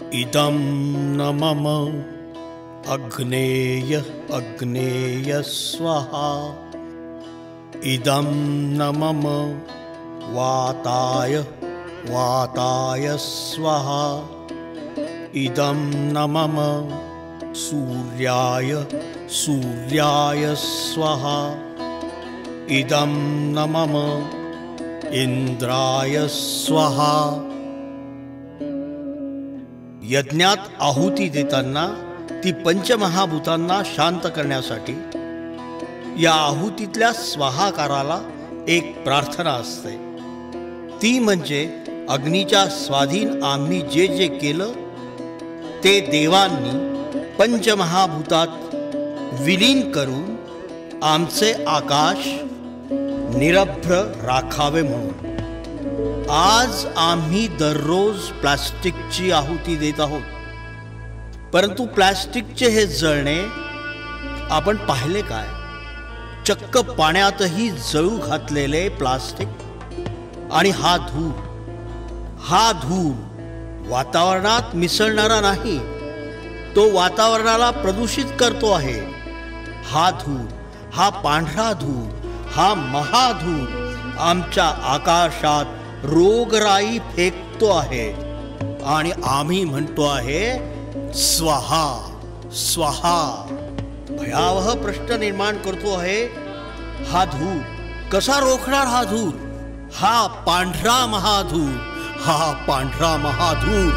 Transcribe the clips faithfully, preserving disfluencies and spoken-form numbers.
इदं न मम अग्नेय अग्नेय स्वाहा इदं न मम वाताय वाताय स्वाहा इदं न मम सूर्याय सूर्याय स्वाहा इदं न मम इंद्राय स्वाहा। यज्ञात आहुती देताना ती पंचमहाभूतांना शांत करण्यासाठी या आहुतीतल्या स्वाहाकाराला एक प्रार्थना असते, ती म्हणजे अग्नीच्या स्वाधीन आम्ही जे जे केलं ते देवांनी पंचमहाभूतात विलीन करून आमचे आकाश निरभ्र राखावे म्हणून। आज आम्ही दररोज प्लास्टिकची आहुती देत आहोत, परंतु प्लास्टिकचे हे जळणे आपण पाहिले काय? चक्क पाण्यातही जळू घातलेले प्लास्टिक आणि हा धूर हा धूर वातावरणात मिसळणारा नाही, तो वातावरणाला प्रदूषित करतो आहे। हा धूर हा पांढरा धूर हा महाधूर आमच्या आकाशात रोगराई फेकतो आहे आणि आम्ही म्हणतो आहे स्वाहा स्वाहा। भयावह प्रश्न निर्माण करतो आहे, हा धूर कसा रोखणार? हा धूर हा पांढरा महाधूर हा पांढरा महाधूर।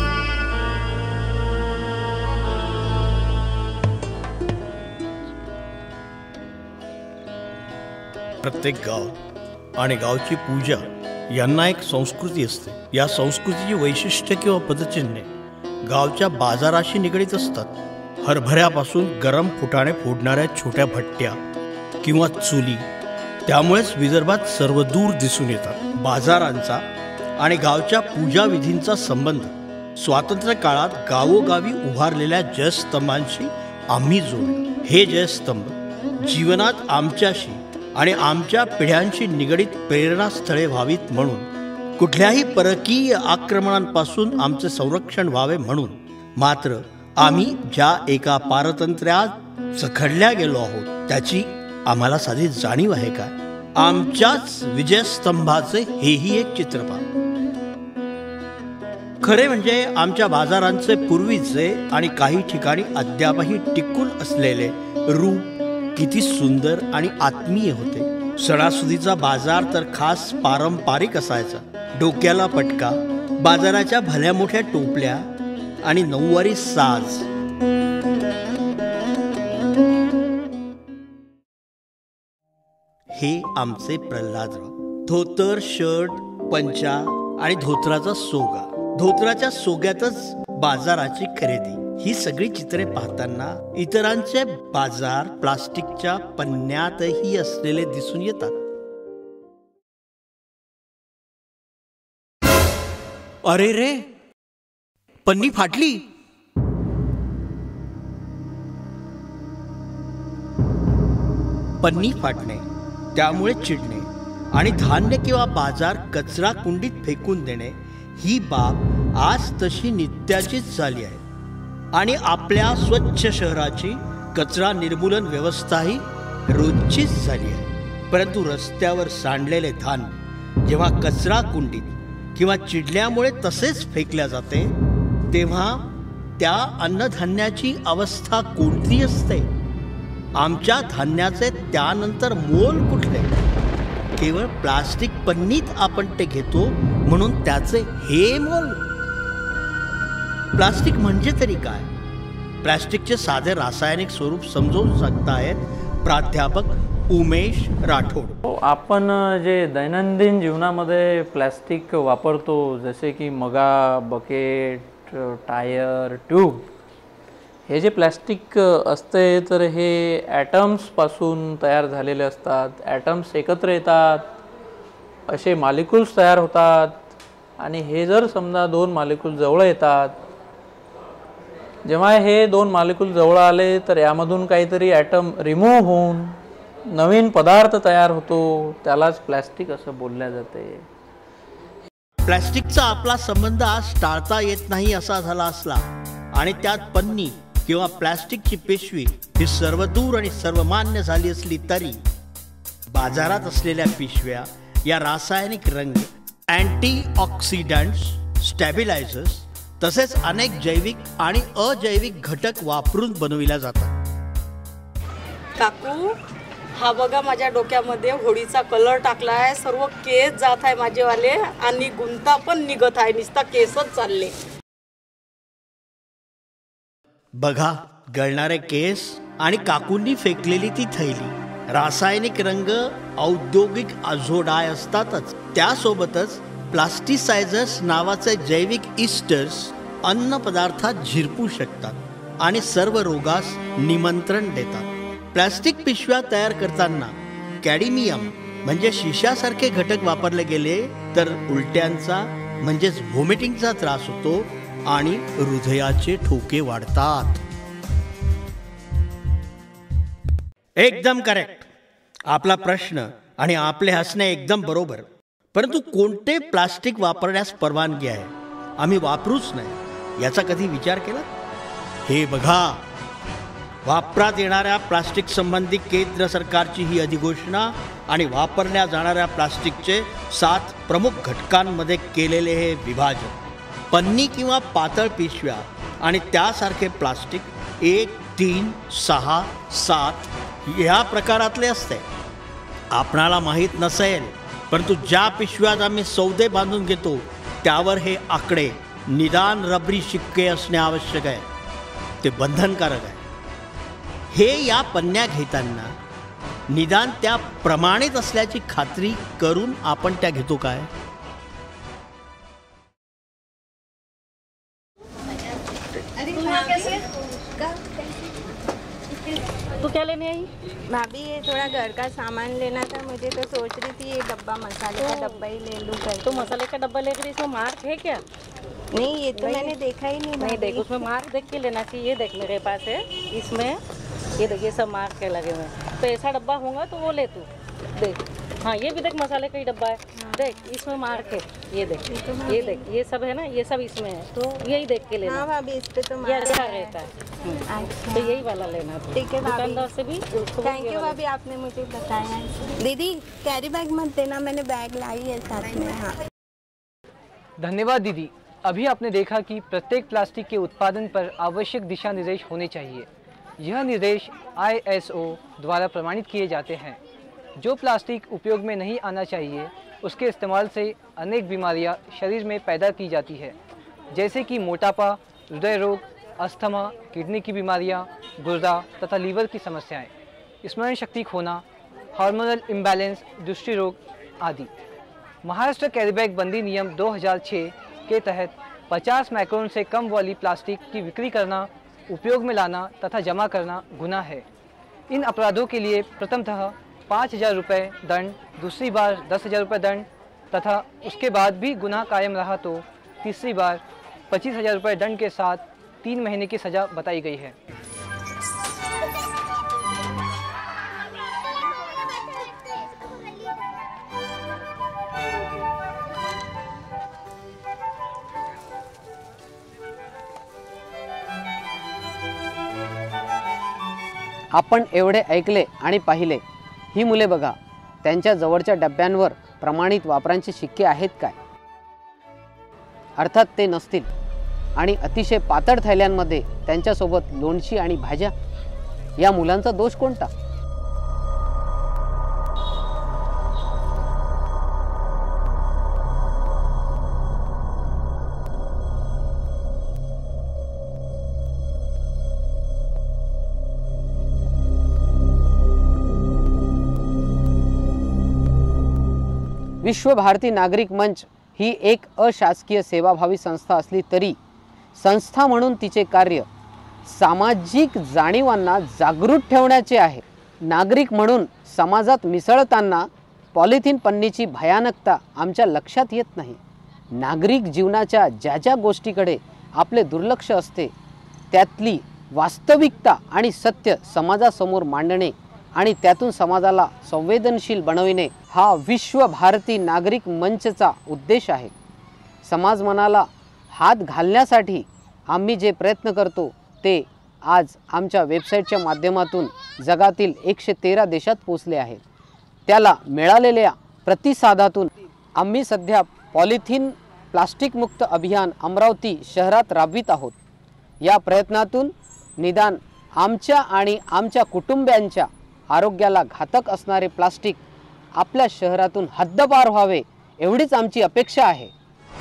प्रत्येक गाव आणि गावची पूजा यांना एक संस्कृती असते। या संस्कृतीची वैशिष्ट्य किंवा पदचिन्हे गावच्या बाजाराशी निगडीत असतात। हरभऱ्यापासून गरम फुटाणे फोडणाऱ्या छोट्या भट्ट्या किंवा चुली त्यामुळेच विदर्भात सर्वदूर दिसून येतात। बाजारांचा आणि गावच्या पूजा विधींचा संबंध स्वातंत्र्य काळात गावोगावी उभारलेल्या जयस्तंभांशी आम्ही जोडले। हे जयस्तंभ जीवनात आमच्याशी आणि आमच्या पिढ्यांशी निगडीत प्रेरणास्थळे व्हावीत म्हणून, कुठल्याही परकीय आक्रमणांपासून आमचे संरक्षण व्हावे म्हणून। मात्र आम्ही ज्या एका पारतंत्र्यात जखडल्या गेलो आहोत त्याची आम्हाला साधी जाणीव आहे का? आमच्याच विजयस्तंभाचे हेही एक चित्र पहा। खरे म्हणजे आमच्या बाजारांचे पूर्वीचे आणि काही ठिकाणी अद्यापही टिकून असलेले रूप किती सुंदर आणि आत्मीय होते। सणासुदीचा बाजार तर खास पारंपरिक असायचा। डोक्याला पटका, बाजाराच्या भल्या मोठ्या टोपल्या आणि नऊवारी साज। हे आमचे प्रल्हादराव। धोतर, शर्ट, पंचा आणि धोत्राचा सोगा, धोत्राच्या सोग्यातच बाजाराची खरेदी, ही सगळी चित्रे पाहताना इतरांचे बाजार प्लास्टिकच्या पन्न्यातही असलेले दिसून येतात। अरे रे, पन्नी फाटली। पन्नी फाटणे, त्यामुळे चिडणे आणि धान्य किंवा बाजार कचरा कुंडीत फेकून देणे ही बाब आज तशी नित्याचीच झाली आहे। आणि आपल्या स्वच्छ शहराची कचरा निर्मूलन व्यवस्थाही रोजचीच झाली आहे। परंतु रस्त्यावर सांडलेले धान्य जेव्हा कचरा कुंडीत किंवा चिडल्यामुळे तसेच फेकल्या जाते, तेव्हा त्या अन्नधान्याची अवस्था कोणती असते? आमच्या धान्याचे त्यानंतर मोल कुठले? केवळ प्लास्टिक पन्नीत आपण ते घेतो म्हणून त्याचे हे मोल? प्लास्टिक म्हणजे तरी काय? प्लास्टिकचे साधे रासायनिक स्वरूप समजून सांगतायत प्राध्यापक उमेश राठोड। आपण जे दैनंदिन जीवनामध्ये प्लास्टिक वापरतो, जसे की मगा, बकेट, टायर, ट्यूब, हे जे प्लास्टिक असते तर हे ॲटम्सपासून तयार झालेले असतात। ॲटम्स एकत्र येतात, असे मॉलिक्युल्स तयार होतात आणि हे जर समजा दोन मॉलिक्यूल जवळ येतात, जेव्हा हे दोन मॉलिक्यूल जवळ आले तर यामधून काहीतरी ॲटम रिमूव्ह होऊन नवीन पदार्थ तयार होतो, त्यालाच प्लास्टिक असं बोलल्या जाते। प्लॅस्टिकचा आपला संबंध आज टाळता येत नाही असा झाला असला आणि त्यात पन्नी किंवा प्लॅस्टिकची पिशवी ही सर्वदूर आणि सर्वमान्य झाली असली तरी बाजारात असलेल्या पिशव्या या रासायनिक रंग, अँटीऑक्सिडंट्स, स्टॅबिलायझर्स तसेच अनेक जैविक आणि अजैविक घटक वापरून बनविल्या जातात। काकू, हा बघा माझ्या डोक्यामध्ये होळीचा कलर टाकला आहे, सर्व केस जात आहे माझेवाले आणि गुंता पण निघत आहे, नुसता केसच चालले। बघा गळणारे केस आणि काकूंनी फेकलेली ती थैली। रासायनिक रंग औद्योगिक आझोडाय असतातच, त्यासोबतच प्लास्टिसायझर्स नावाचे जैविक इस्टर्स अन्न पदार्थात झिरपू शकतात आणि सर्व रोगास निमंत्रण देतात। प्लास्टिक पिशव्या तयार करताना कॅडमियम म्हणजे शिशासारखे घटक वापरले गेले तर उलट्यांचा म्हणजेच व्हॉमिटिंगचा त्रास होतो आणि हृदयाचे ठोके वाढतात। एकदम करेक्ट। आपला प्रश्न आणि आपले हसणे एकदम बरोबर, परंतु कोणते प्लास्टिक वापरण्यास परवानगी आहे, आम्ही वापरूच नाही याचा कधी विचार केला? हे बघा, वापरात येणाऱ्या प्लास्टिक संबंधी केंद्र सरकारची ही अधिघोषणा आणि वापरल्या जाणाऱ्या प्लास्टिकचे सात प्रमुख घटकांमध्ये केलेले हे विभाजन, पन्नी किंवा पातळ पिशव्या आणि त्यासारखे प्लास्टिक एक, तीन, सहा, सात ह्या प्रकारातले असते। आपणाला माहीत नसेल, परंतु ज्या पिशव्यात आम्ही सौदे बांधून घेतो त्यावर हे आकडे निदान रबरी शिक्के असणे आवश्यक आहे, ते बंधनकारक आहे। हे या पन्न्या घेताना निदान त्या प्रमाणित असल्याची खात्री करून आपण त्या घेतो काय? तू क्या लेने आई? भाभी ये थोड़ा घर का सामान लेना था मुझे, तो सोच रही थी ये डब्बा मसाले का डब्बा ही ले लूँ कर। तो मसाले का डब्बा लेकर इसमें मार्क है क्या? नहीं, ये तो मैंने देखा ही नहीं। नहीं देख, उसमें मार्क देख के लेना चाहिए। ये देख मेरे पास है, इसमें ये देखिए सब मार्क के लगे हुए हैं, तो ऐसा डब्बा होगा तो वो ले तू देख। हाँ, ये भी देख मसाले का ही डब्बा है, देख इसमें मार्क है, ये देख ये देख ये सब है ना, ये सब इसमें है, तो यही देख के लेना। हाँ भाभी, इस पे तो ये मार्क अच्छा है। रहता है, अच्छा। तो यही वाला लेना। ठीक है भाभी। दुकानदार से भी थैंक यू भाभी, आपने मुझे बताया। दीदी कैरी बैग मत देना, मैंने बैग लाई है साथ में। हाँ धन्यवाद दीदी। अभी आपने देखा कि प्रत्येक प्लास्टिक के उत्पादन पर आवश्यक दिशा निर्देश होने चाहिए। यह निर्देश आई एस ओ द्वारा प्रमाणित किए जाते हैं। जो प्लास्टिक उपयोग में नहीं आना चाहिए उसके इस्तेमाल से अनेक बीमारियां शरीर में पैदा की जाती है, जैसे कि मोटापा, हृदय रोग, अस्थमा, किडनी की बीमारियां, गुर्दा तथा लीवर की समस्याएं, स्मरण शक्ति खोना, हार्मोनल इम्बैलेंस, दृष्टि रोग आदि। महाराष्ट्र कैरी बैग बंदी नियम दो हज़ार छह के तहत पचास माइक्रोन से कम वाली प्लास्टिक की बिक्री करना, उपयोग में लाना तथा जमा करना गुनाह है। इन अपराधों के लिए प्रथमतः पाँच हज़ार रुपये दंड, दूसरी बार दस हज़ार रुपये दंड तथा उसके बाद भी गुनाह कायम रहा तो तीसरी बार पच्चीस हज़ार रुपये दंड के साथ तीन महीने की सज़ा बताई गई है। आपण एवढे ऐकले आणि पाहिले। ही मुले बघा, त्यांच्या जवळच्या डब्यांवर प्रमाणित वापरांचे शिक्के आहेत काय? अर्थात ते नसतील आणि अतिशय पातळ थैल्यांमध्ये त्यांच्यासोबत लोणची आणि भाज्या। या मुलांचा दोष कोणता? विश्व भारती नागरिक मंच ही एक अशासकीय सेवाभावी संस्था असली तरी संस्था म्हणून तिचे कार्य सामाजिक जाणीवांना जागृत ठेवण्याचे आहे। नागरिक म्हणून समाजात मिसळताना पॉलिथिन पन्नीची भयानकता आमच्या लक्षात येत नाही। नागरिक जीवनाच्या ज्या ज्या गोष्टीकडे आपले दुर्लक्ष असते त्यातली वास्तविकता आणि सत्य समाजासमोर मांडणे आणि त्यातून समाजाला संवेदनशील बनविणे हा विश्व भारती नागरिक मंचचा उद्देश आहे। समाज मनाला हात घालण्यासाठी आम्ही जे प्रयत्न करतो ते आज आमच्या वेबसाईटच्या माध्यमातून जगातील एकशे तेरा देशात पोचले आहेत. त्याला मिळालेल्या प्रतिसादातून आम्ही सध्या पॉलिथिन प्लास्टिक मुक्त अभियान अमरावती शहरात राबवित आहोत. या प्रयत्नातून निदान आमच्या आणि आमच्या कुटुंबियांच्या आरोग्याला घातक असणारे प्लास्टिक आपल्या शहरातून हद्दपार व्हावे एवढीच आमची अपेक्षा आहे.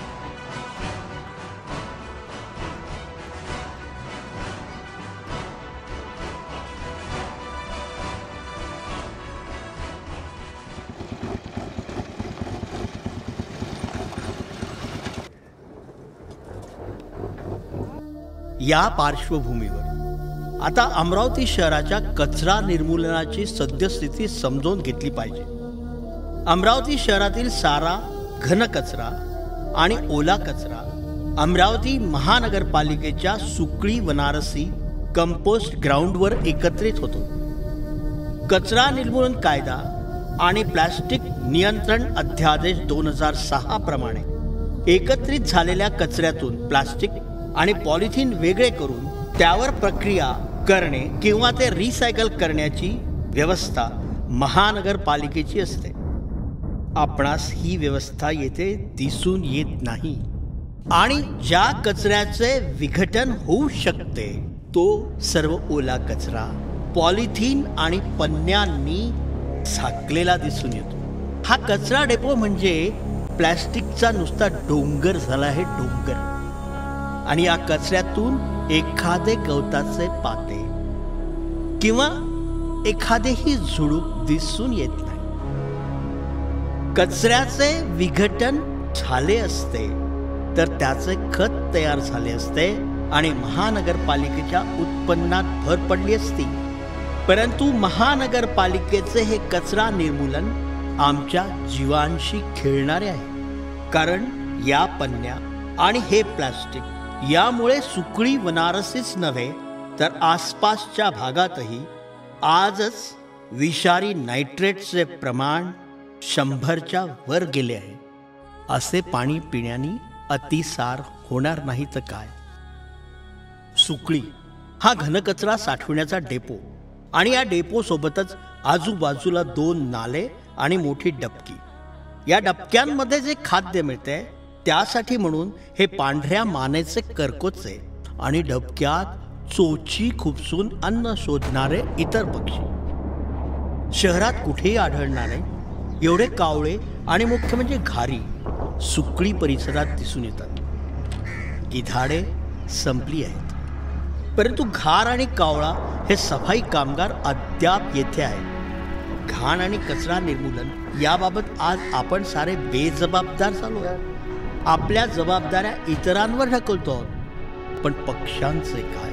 या पार्श्वभूमीवर आता अमरावती शहराच्या कचरा निर्मूलनाची सद्यस्थिती समजून घेतली पाहिजे. अमरावती शहरातील सारा घन कचरा आणि ओला कचरा अमरावती महानगरपालिकेच्या सुकळी वनारसी कंपोस्ट ग्राउंडवर एकत्रित होतो. कचरा निर्मूलन कायदा आणि प्लास्टिक नियंत्रण अध्यादेश दोन हजार सहा प्रमाणे एकत्रित झालेल्या कचऱ्यातून प्लास्टिक आणि पॉलिथिन वेगळे करून त्यावर प्रक्रिया करणे किंवा ते रिसायकल करण्याची व्यवस्था महानगरपालिकेची असते. आपणास ही व्यवस्था येथे दिसून येत नाही आणि ज्या कचऱ्याचे विघटन होऊ शकते तो सर्व ओला कचरा पॉलिथिन आणि पन्न्यांनी झाकलेला दिसून येतो. हा कचरा डेपो म्हणजे प्लॅस्टिकचा नुसता डोंगर झाला आहे, डोंगर. आणि या कचऱ्यातून एखादे गवताचे पाते किंवा एखादेही झुडूप दिसून येत नाही. कचऱ्याचे विघटन झाले असते तर त्याचे खत तयार झाले असते आणि महानगरपालिकेच्या उत्पन्नात भर पडली असती. परंतु महानगरपालिकेचे हे कचरा निर्मूलन आमच्या जीवांशी खेळणारे आहे. कारण या पन्न्या आणि हे प्लास्टिक यामुळे सुकळी वनारसीच नव्हे तर आसपासच्या भागातही आजच विषारी नायट्रेटचे प्रमाण शंभरच्या वर गेले आहे. असे पाणी पिण्याने अतिसार होणार नाही तर काय. सुकळी हा घनकचरा साठवण्याचा डेपो आणि या डेपो सोबतच आजूबाजूला दोन नाले आणि मोठी डबकी. या डबक्यांमध्ये जे खाद्य मिळते त्यासाठी म्हणून हे पांढऱ्या मानेचे करकोचे आणि डबक्यात चोची खुपसून अन्न शोधणारे इतर पक्षी. शहरात कुठेही आढळणारे एवढे कावळे आणि मुख्य म्हणजे घारी सुकळी परिसरात दिसून येतात. गिधाडे संपली आहेत, परंतु घार आणि कावळा हे सफाई कामगार अद्याप येथे आहेत. घाण आणि कचरा निर्मूलन याबाबत आज आपण सारे बेजबाबदार झालो. आपल्या जबाबदाऱ्या इतरांवर ढकलतो. पण पक्ष्यांचे काय?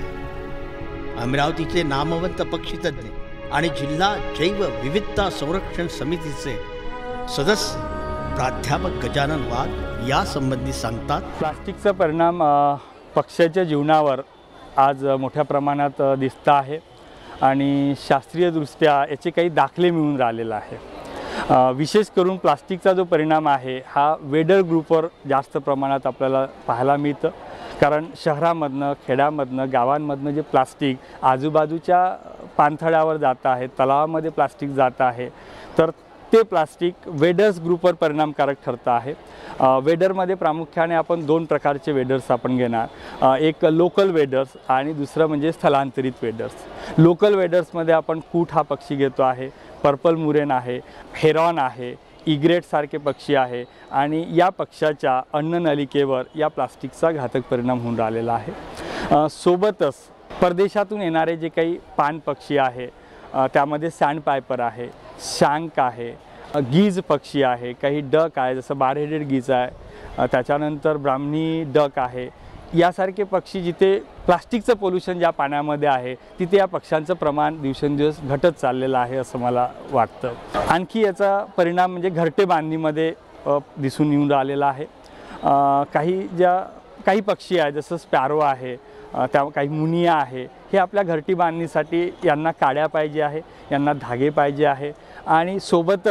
अमरावतीचे नामवंत पक्षीतज्ञ आणि जिल्हा जैव विविधता संरक्षण समितीचे सदस्य प्राध्यापक गजानन वाघ या संबंधी सांगतात. प्लास्टिकचा परिणाम पक्ष्याच्या जीवनावर आज मोठ्या प्रमाणात दिसत आहे आणि शास्त्रीयदृष्ट्या याचे काही दाखले मिळून राहिलेला आहे. विशेष करून प्लास्टिकचा जो परिणाम आहे हा वेडर ग्रुपवर जास्त प्रमाणात आपल्याला पाहायला मिळतं. कारण शहरामधनं खेड्यामधनं गावांमधनं जे प्लास्टिक आजूबाजूच्या पाणथळ्यावर जात आहे, तलावामध्ये प्लास्टिक जात आहे, तर ते प्लास्टिक वेडर्स ग्रुपवर परिणामकारक ठरतं आहे. वेडरमध्ये प्रामुख्याने आपण दोन प्रकारचे वेडर्स आपण घेणार. एक लोकल वेडर्स आणि दुसरं म्हणजे स्थलांतरित वेडर्स. लोकल वेडर्समध्ये आपण कूट हा पक्षी घेतो आहे, पर्पल मुरेन आहे, हेरॉन आहे, इग्रेटसारखे पक्षी आहे आणि या पक्ष्याच्या अन्ननलिकेवर या प्लास्टिकचा घातक परिणाम होऊन राहिलेला आहे. सोबतच परदेशातून येणारे जे काही पान पक्षी आहे त्यामध्ये सँडपायपर आहे, शँक आहे, गीज पक्षी आहे, काही डक आहे जसं बार हेडेड गीज आहे, त्याच्यानंतर ब्राह्मणी डक आहे. यासारखे पक्षी जिथे प्लास्टिकचं पोल्युशन ज्या पाण्यामध्ये आहे तिथे या पक्ष्यांचं प्रमाण दिवसेंदिवस घटत चाललेलं आहे असं मला वाटतं. आणखी याचा परिणाम म्हणजे घरटे बांधणीमध्ये दिसून येऊन राहिलेला आहे. काही ज्या काही पक्षी आहे जसं स्पॅरो आहे, त्या काही मुनिया आहे, हे आपल्या घरटी बांधणीसाठी यांना काड्या पाहिजे आहे, यांना धागे पाहिजे आहे आणि सोबतच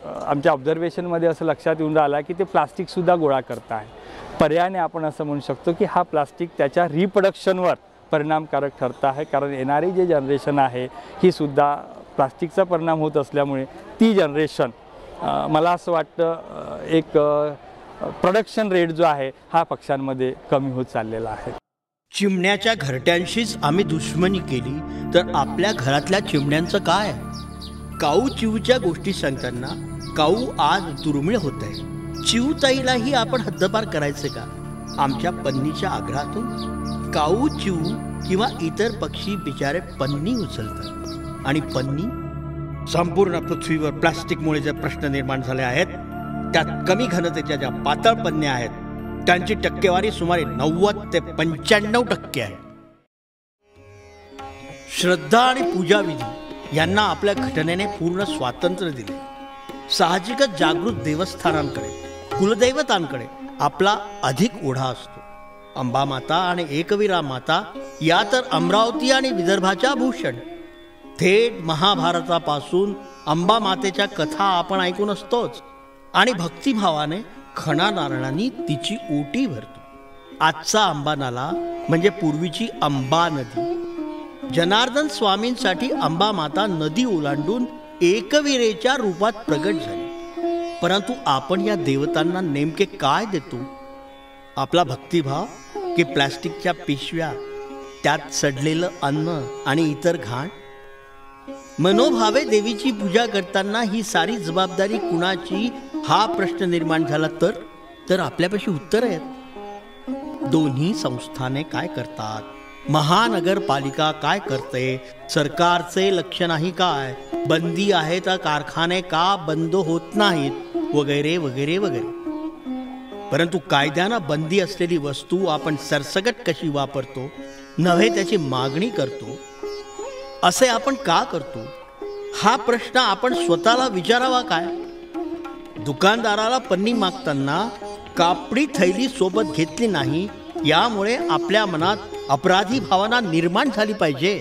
आमच्या ऑब्झर्वेशनमध्ये असं लक्षात येऊन राहिलं की ते प्लास्टिकसुद्धा गोळा करत आहे. पर्यायाने आपण असं म्हणू शकतो की हा प्लास्टिक त्याच्या रिप्रोडक्शनवर परिणामकारक ठरत आहे, कारण येणारी जे जनरेशन आहे ही सुद्धा प्लास्टिकचा परिणाम होत असल्यामुळे ती जनरेशन मला असं वाटतं एक प्रोडक्शन रेट जो आहे हा पक्ष्यांमध्ये कमी होत चाललेला आहे. चिमण्याच्या घरट्यांशीच आम्ही दुश्मनी केली तर आपल्या घरातल्या चिमण्यांचं काय? काऊ चिवच्या गोष्टी सांगताना काऊ आज दुर्मिळ होत आहे. चिवताईलाही आपण हद्दपार करायचे का? आमच्या पन्नीच्या आग्रहातून काऊ चिव किंवा इतर पक्षी बिचारे पन्नी उचलतात आणि पन्नी संपूर्ण पृथ्वीवर प्लास्टिकमुळे जे प्रश्न निर्माण झाले आहेत त्यात कमी घनतेच्या ज्या पातळ पन्न्या आहेत त्यांची टक्केवारी सुमारे नव्वद ते पंच्याण्णव टक्के आहे. श्रद्धा आणि पूजाविधी यांना आपल्या घटनेने पूर्ण स्वातंत्र्य दिले. साहजिकच जागृत देवस्थानांकडे कुलदैवतांकडे आपला अधिक ओढा असतो. अंबा माता आणि एकवीरा माता या तर अमरावती आणि विदर्भाच्या भूषण. थेट महाभारतापासून अंबा मातेच्या कथा आपण ऐकून असतोच आणि भक्तिभावाने खणा नारळांनी तिची ओटी भरतो. आजचा अंबा नाला म्हणजे पूर्वीची अंबा नदी. जनार्दन स्वामींसाठी अंबा माता नदी ओलांडून एकवीरेच्या रूपात प्रगट झाली. परंतु आपण या देवतांना नेमके काय देतो? आपला भक्तिभाव की प्लास्टिकच्या पिशव्या, त्यात सडलेलं अन्न आणि इतर घाण? मनोभावे देवीची पूजा करताना ही सारी जबाबदारी कुणाची हा प्रश्न निर्माण झाला तर तर आपल्यापाशी उत्तर आहेत. दोन्ही संस्थाने काय करतात? महानगरपालिका काय करते? सरकारचे लक्ष नाही काय? बंदी आहे तर कारखाने का बंद होत नाहीत? वगैरे वगैरे वगैरे. परंतु कायद्यानं बंदी असलेली वस्तू आपण सरसकट कशी वापरतो नव्हे त्याची मागणी करतो, असे आपण का करतो? हा प्रश्न आपण स्वतःला विचारावा काय? दुकानदाराला पन्नी मागताना कापडी थैली सोबत घेतली नाही यामुळे आपल्या मनात अपराधी भावना निर्माण झाली पाहिजे.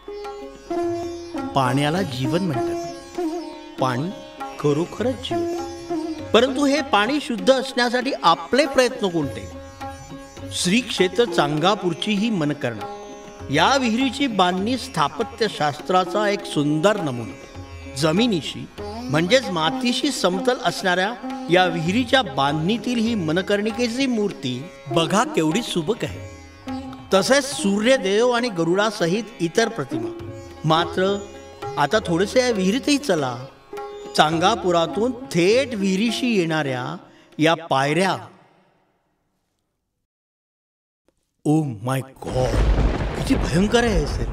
पाण्याला जीवन म्हणतात. पाणी खरोखरच जीवन. परंतु हे पाणी शुद्ध असण्यासाठी आपले प्रयत्न कोणते? श्री क्षेत्र चांगापूरची ही मनकर्णा या विहिरीची बांधणी स्थापत्यशास्त्राचा एक सुंदर नमुना. जमिनीशी म्हणजेच मातीशी समतल असणाऱ्या या विहिरीच्या बांधणीतील ही मनकर्णिकेची मूर्ती बघा केवढी सुबक आहे. तसेच सूर्यदेव आणि गरुडासहित इतर प्रतिमा. मात्र आता थोडेसे या विहिरीतही चला. चांगापुरातून थेट विहिरीशी येणाऱ्या या पायऱ्या. ओ माय गॉड, किती भयंकर आहे सर.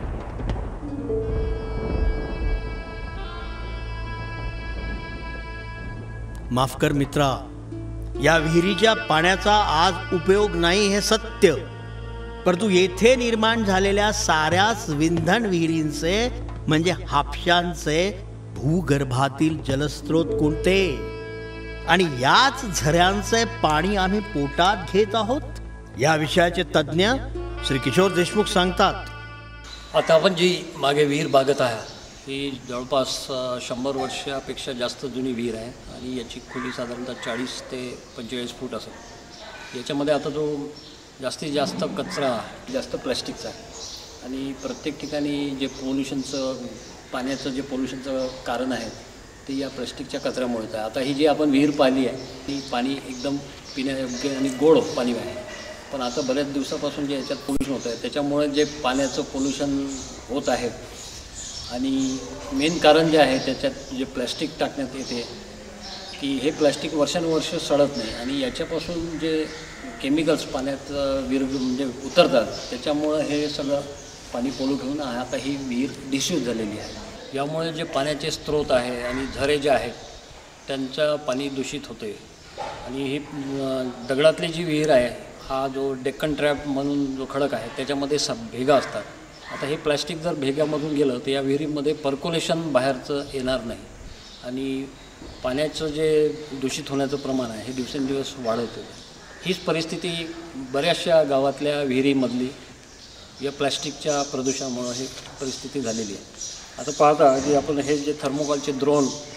माफ कर मित्रा, या विहिरीच्या पाण्याचा आज उपयोग नाही हे सत्य. परंतु येथे निर्माण झालेल्या साऱ्याच विंधन विहिरींचे म्हणजे हापशांचे भूगर्भातील जलस्रोत कोणते? आणि याच झऱ्यांचे पाणी आम्ही पोटात घेत आहोत. या विषयाचे तज्ज्ञ श्री किशोर देशमुख सांगतात. आता आपण जी मागे विहीर बागत आहे ही जवळपास शंभर वर्षापेक्षा जास्त जुनी विहीर आहे आणि याची खोली साधारणतः चाळीस ते पंचेचाळीस फूट असेल. याच्यामध्ये आता जो जास्तीत जास्त कचरा जास्त प्लॅस्टिकचा आहे आणि प्रत्येक ठिकाणी जे पोल्युशनचं पाण्याचं जे पोल्युशनचं कारण आहे ते या प्लॅस्टिकच्या कचऱ्यामुळेच आहे. आता ही जी आपण विहीर पाहिली आहे ती पाणी एकदम पिण्यायोग्य आणि गोड पाणी आहे. पण आता बऱ्याच दिवसापासून जे याच्यात पोल्युशन होतं आहे त्याच्यामुळे जे पाण्याचं पोल्युशन होत आहे आणि मेन कारण जे आहे त्याच्यात जे प्लॅस्टिक टाकण्यात येते की हे प्लॅस्टिक वर्षानुवर्ष सडत नाही आणि याच्यापासून जे केमिकल्स पाण्यात विर म्हणजे उतरतात त्याच्यामुळं हे सगळं पाणी पोल्यूट होऊन आता ही विहीर डिस्यूज झालेली आहे. यामुळे जे पाण्याचे स्रोत आहे आणि झरे जे आहेत त्यांचं पाणी दूषित होते आणि ही दगडातली जी विहीर आहे हा जो डेक्कन ट्रॅप म्हणून जो खडक आहे त्याच्यामध्ये सब भेगा असतात. आता हे प्लॅस्टिक जर भेग्यामधून गेलं तर या विहिरीमध्ये पर्क्युलेशन बाहेरचं येणार नाही आणि पाण्याचं जे दूषित होण्याचं प्रमाण आहे हे दिवसेंदिवस वाढवते. हीच परिस्थिती बऱ्याचशा गावातल्या विहिरीमधली या प्लॅस्टिकच्या प्रदूषणामुळं ही परिस्थिती झालेली आहे. आता पाहता की आपण हे जे थर्मोकॉलचे द्रोण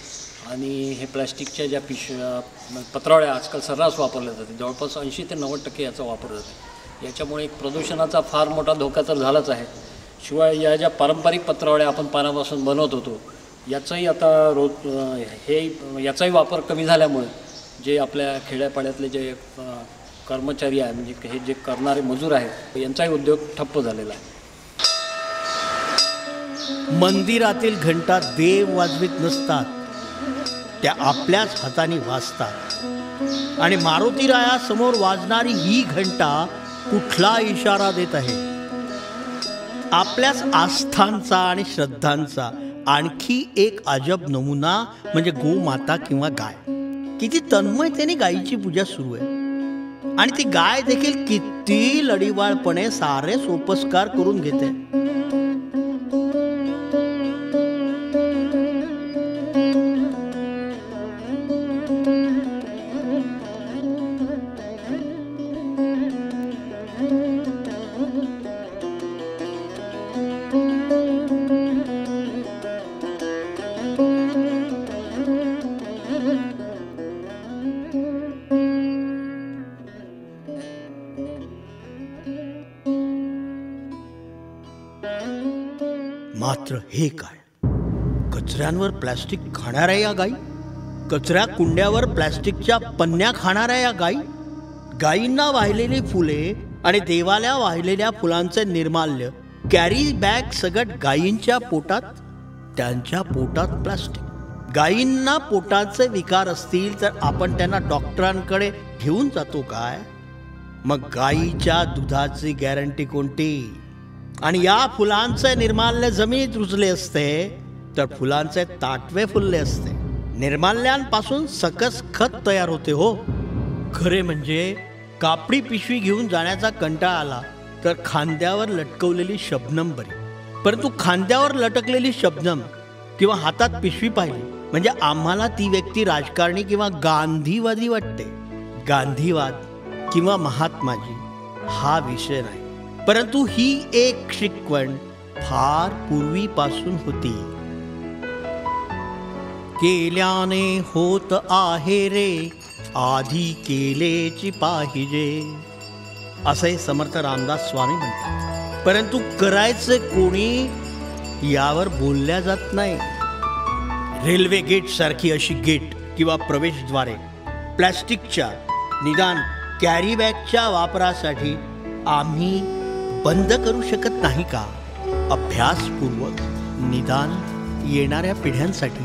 आणि हे प्लॅस्टिकच्या ज्या पिशव्या पत्रावळ्या आजकाल सर्रास वापरल्या जाते, जवळपास ऐंशी ते नव्वद टक्के याचा वापर जातो. याच्यामुळे एक प्रदूषणाचा फार मोठा धोका तर झालाच आहे. शिवाय या ज्या पारंपरिक पत्रावळ्या आपण पानापासून बनवत होतो याचाही आता रोज हे याचाही वापर कमी झाल्यामुळे जे आपल्या खेड्यापाड्यातले जे कर्मचारी आहे म्हणजे हे जे करणारे मजूर आहेत यांचाही उद्योग ठप्प झालेला आहे. मंदिरातील घंटा देव वाजवीत नसतात, त्या आपल्याच हाताने वाजतात. आणि मारुतीरायासमोर वाजणारी ही घंटा कुठला इशारा देत आहे? आपल्याच आस्थांचा आणि श्रद्धांचा आणखी एक अजब नमुना म्हणजे गोमाता किंवा गाय. किती तन्मयतेने गायीची पूजा सुरू आहे आणि ती गाय देखील किती लढीवाळपणे सारे सोपस्कार करून घेते. मात्र हे काय, कचऱ्यांवर प्लास्टिक खाणाऱ्या या गाई, कचऱ्या कुंड्यावर प्लास्टिकच्या पन्न्या खाणाऱ्या या गाई, गायींना वाहिलेली फुले आणि देवाला वाहिलेल्या फुलांचे निर्माल्य कॅरी बॅग सगट गायींच्या पोटात, त्यांच्या पोटात प्लास्टिक. गायींना पोटाचे विकार असतील तर आपण त्यांना डॉक्टरांकडे घेऊन जातो काय? मग गायीच्या दुधाची गॅरंटी कोणती? आणि या फुलांचे निर्माल्य जमिनीत रुजले असते तर फुलांचे ताटवे फुलले असते. निर्माल्यांपासून सकस खत तयार होते हो. खरे म्हणजे कापडी पिशवी घेऊन जाण्याचा कंटाळा आला तर खांद्यावर लटकवलेली शबनम बरी. परंतु खांद्यावर लटकलेली शबनम किंवा हातात पिशवी पाहिली म्हणजे आम्हाला ती व्यक्ती राजकारणी किंवा गांधीवादी वाटते. गांधीवाद किंवा महात्माजी हा विषय नाही, परंतु ही एक शिकवण फार पूर्वीपासून होती. केल्याने होत आहे रे, आधी केलेची पाहिजे, असे समर्थ रामदास स्वामी म्हणतात. परंतु करायचे कोणी यावर बोलल्या जात नाही. रेल्वे गेट सारखी अशी गेट किंवा प्रवेशद्वारे प्लॅस्टिकच्या निदान कॅरी बॅगच्या वापरासाठी आम्ही बंद करू शकत नाही का? अभ्यासपूर्वक निदान येणाऱ्या पिढ्यांसाठी.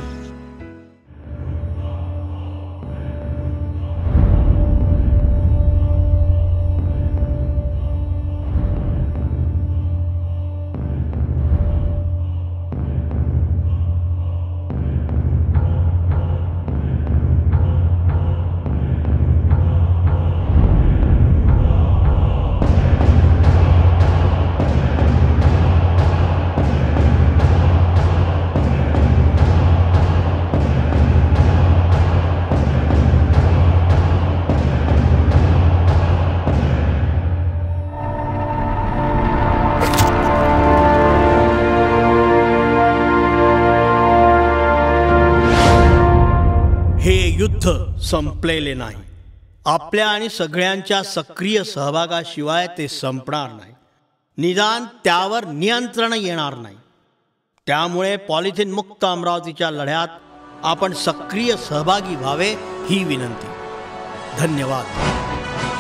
युद्ध संपलेले नाही. आपल्या आणि सगळ्यांच्या सक्रिय सहभागाशिवाय ते संपणार नाही. निदान त्यावर नियंत्रण येणार नाही. त्यामुळे पॉलिथिन मुक्त अमरावतीच्या लढ्यात आपण सक्रिय सहभागी व्हावे ही विनंती. धन्यवाद.